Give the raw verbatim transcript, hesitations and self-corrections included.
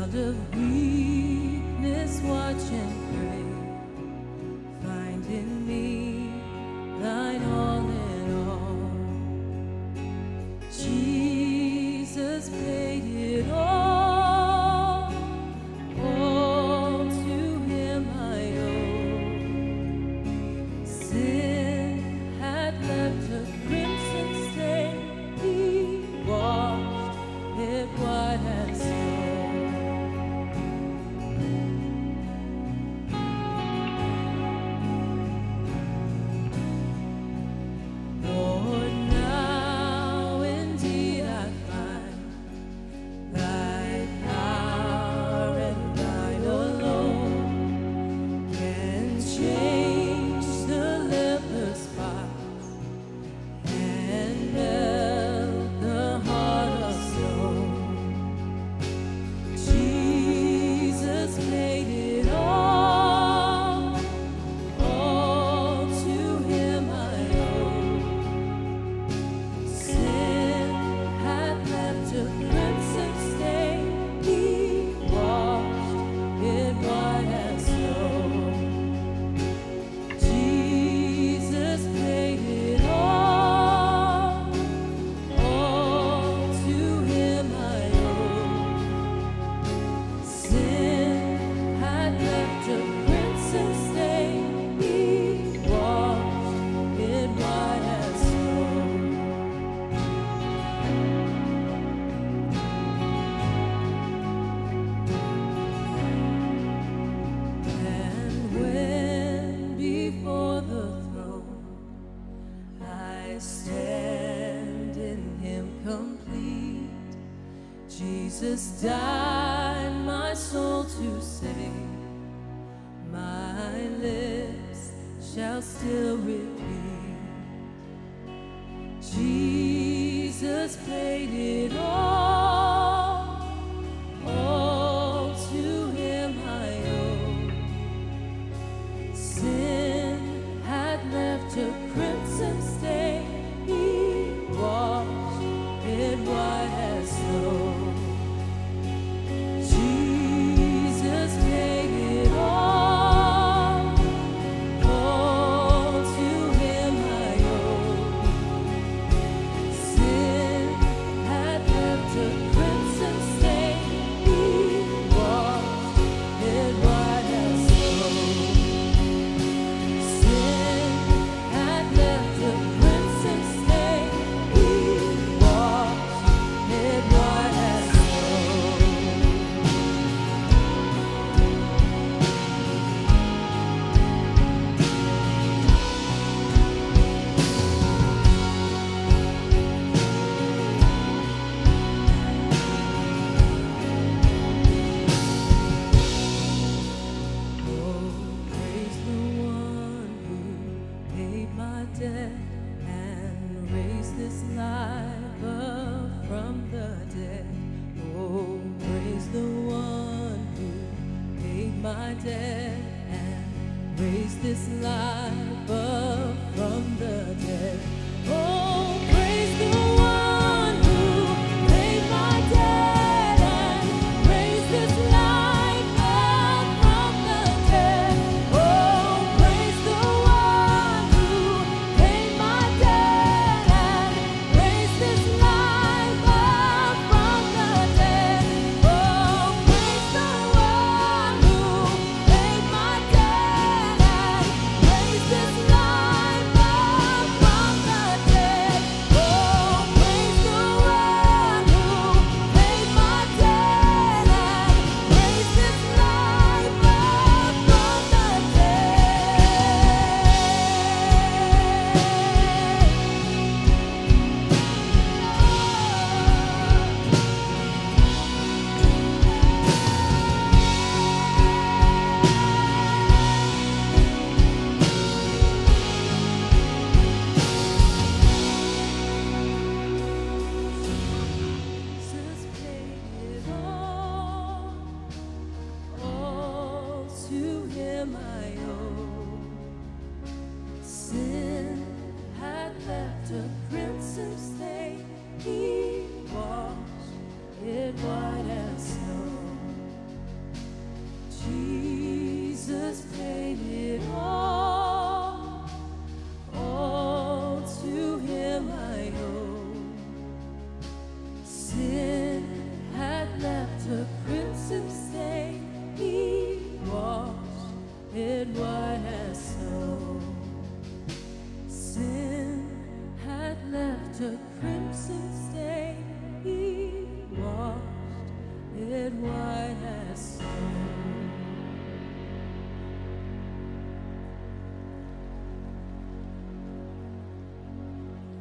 of weakness, watch and pray. Find in me thine all in all. Jesus paid it all. All to him I owe. Sin had left a crimson stain. He washed it white as snow. Lord, now indeed I find thy power and thine alone can change the leper's spots and melt the heart of stone. Jesus paid it all. All to him I owe. Sin had left a crimson stain. He washed it white as snow. Jesus paid it all. All to him I owe. Sin had left a crimson stain. He washed it white as snow. And when before the throne I stand in him complete, Jesus died my soul to save. My lips shall still repeat, Jesus paid it all. All to him I owe. Sin had left a crimson stain. He washed it white as snow. Jesus paid it all. All to him I owe. Sin had left a crimson stain. He washed it white as snow. Sin had left a crimson stain. He washed it white as snow. Oh, praise the one who paid my debt and raised this life up from the dead. Oh, praise the one who paid my debt and raised this life up from the dead. Oh, praise the one who paid my debt and raised this life up from the dead. Oh, praise the one who paid my debt and raised this life up from the dead. Oh, praise the one who paid my debt and raised this life up from the dead. Oh, praise the one who paid my debt and raised this life up from the Jesus paid it all. All to him I owe. Sin had left a crimson stain. He washed it white as snow. red white as snow.